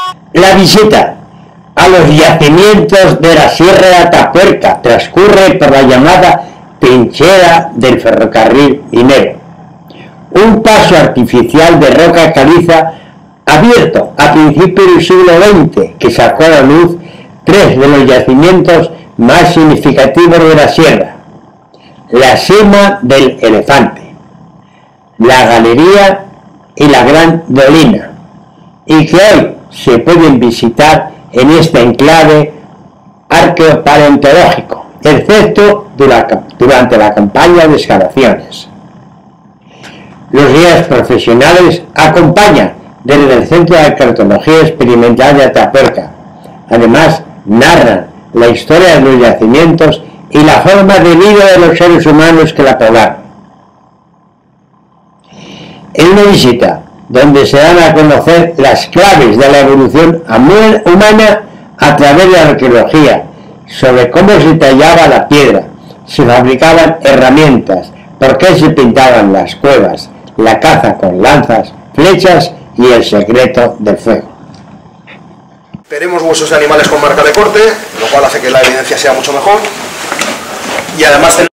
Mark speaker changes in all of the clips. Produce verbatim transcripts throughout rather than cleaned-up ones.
Speaker 1: La visita a los yacimientos de la Sierra de Atapuerca transcurre por la llamada trinchera del ferrocarril minero, un paso artificial de roca caliza abierto a principios del siglo veinte que sacó a la luz tres de los yacimientos más significativos de la sierra: la Sima del Elefante, la Galería y la Gran Dolina, y que hoy se pueden visitar en este enclave arqueopaleontológico, excepto durante la campaña de excavaciones. Los guías profesionales acompañan desde el Centro de Arqueología Experimental de Atapuerca. Además, narran la historia de los yacimientos y la forma de vida de los seres humanos que la poblaron. En una visita donde se dan a conocer las claves de la evolución humana a través de la arqueología, sobre cómo se tallaba la piedra, se fabricaban herramientas, por qué se pintaban las cuevas, la caza con lanzas, flechas y el secreto del fuego.
Speaker 2: Veremos huesos de animales con marca de corte, lo cual hace que la evidencia sea mucho mejor, y además tenemos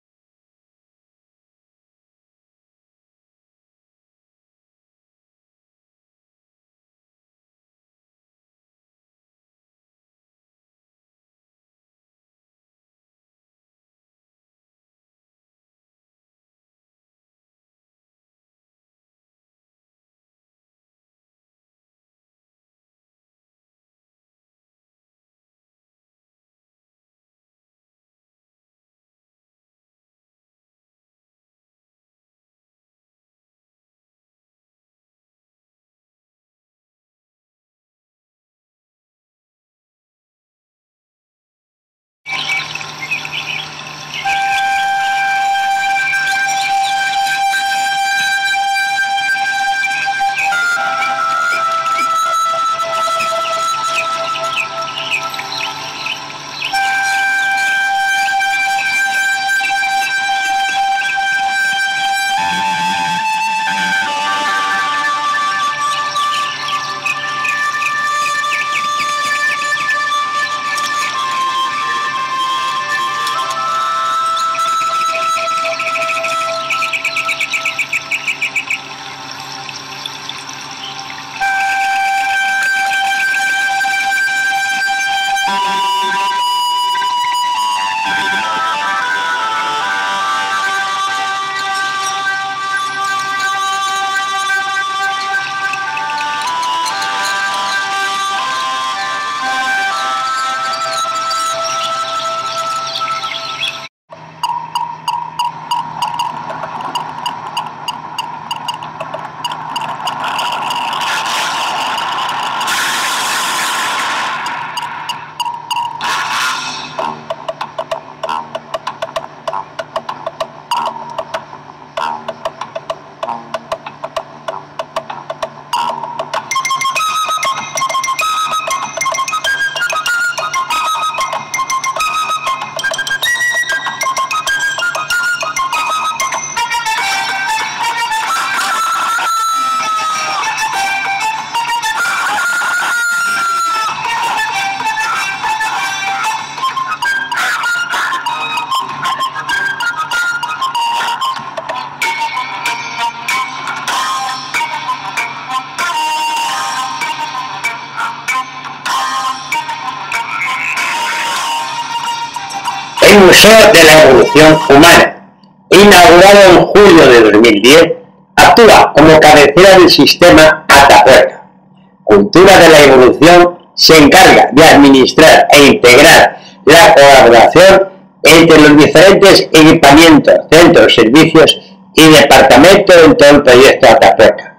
Speaker 1: el Museo de la Evolución Humana, inaugurado en julio de dos mil diez, actúa como cabecera del sistema Atapuerca. Cultura de la Evolución se encarga de administrar e integrar la colaboración entre los diferentes equipamientos, centros, servicios y departamentos en todo el proyecto Atapuerca.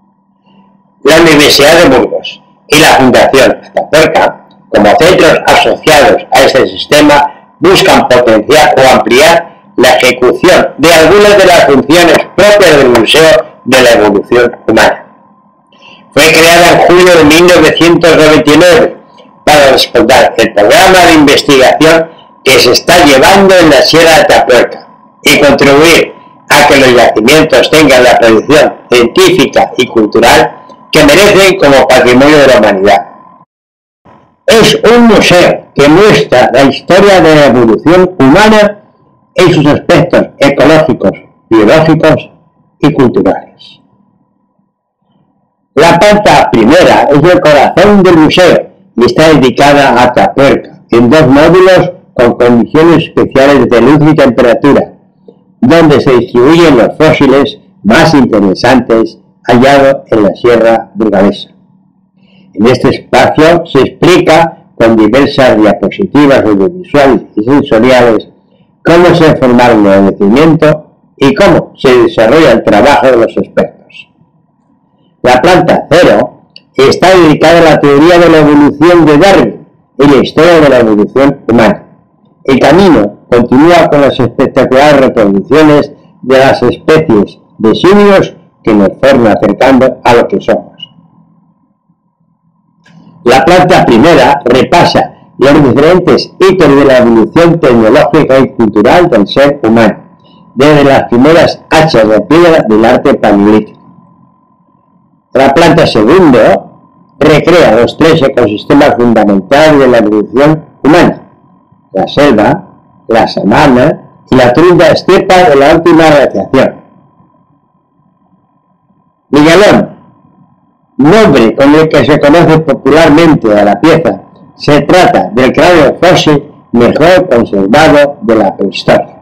Speaker 1: La Universidad de Burgos y la Fundación Atapuerca, como centros asociados a este sistema, buscan potenciar o ampliar la ejecución de algunas de las funciones propias del Museo de la Evolución Humana. Fue creada en julio de mil novecientos noventa y nueve para respaldar el programa de investigación que se está llevando en la Sierra de Atapuerca y contribuir a que los yacimientos tengan la tradición científica y cultural que merecen como patrimonio de la humanidad. Es un museo que muestra la historia de la evolución humana en sus aspectos ecológicos, biológicos y culturales. La planta primera es el corazón del museo y está dedicada a Atapuerca, en dos módulos con condiciones especiales de luz y temperatura, donde se distribuyen los fósiles más interesantes hallados en la Sierra Burgalesa. En este espacio se explica con diversas diapositivas audiovisuales y sensoriales cómo se formaron los yacimientos y cómo se desarrolla el trabajo de los expertos. La planta cero está dedicada a la teoría de la evolución de Darwin y la historia de la evolución humana. El camino continúa con las espectaculares reproducciones de las especies de simios que nos fueron acercando a lo que somos. La planta primera repasa los diferentes hitos de la evolución tecnológica y cultural del ser humano, desde las primeras hachas de piedra del arte paleolítico. La planta segunda recrea los tres ecosistemas fundamentales de la evolución humana: la selva, la sabana y la tundra estepa de la última glaciación. Miguelón, nombre con el que se conoce popularmente a la pieza, se trata del cráneo fósil mejor conservado de la prehistoria.